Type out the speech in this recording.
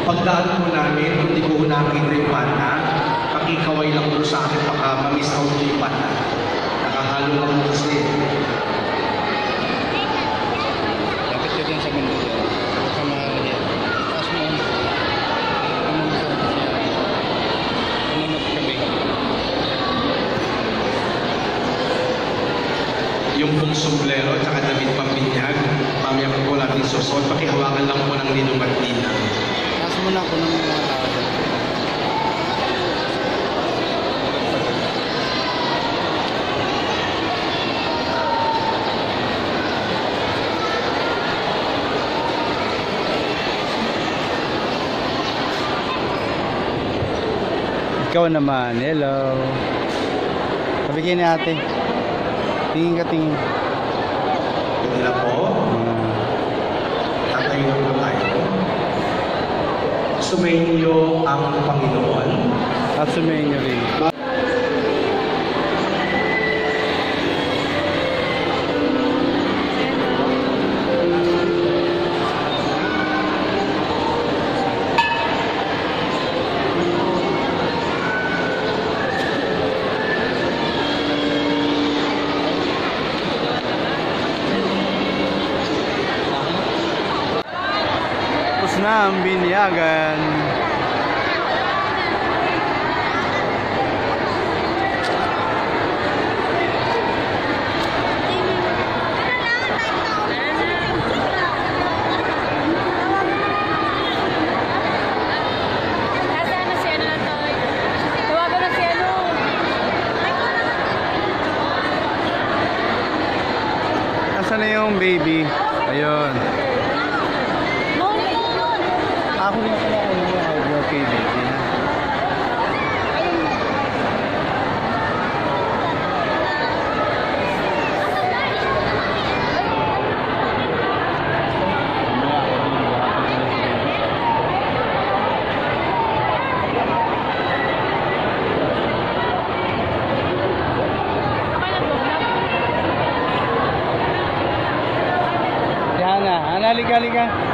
Pagdaan po namin, kung di ko nakita yung bata, pakikaway lang po sa akin, baka ma-miss out ko yung bata. Nakahalo lang po kasi. Dapat ka dyan sa mundo yan. Sa mga yan. Taas mo. Ano mo sa siya? Ano magkabay? Yung pong sombrero, tsaka damit pambinyag, mamaya po natin susot, pakihawakan lang po ng Ninong Martina. Taas mo na ako ng mga tao. Ikaw naman, hello. Sabi kayo ni ate. Tingin ka, tingin. Hindi na po. Tatayo na po tayo. Sumainyo ang Panginoon. At sumayin niyo rin. Tapos na ang binyagan. Nasaan na yung baby? Ayun. Ako rin pala okay baby na. Yan na, halika.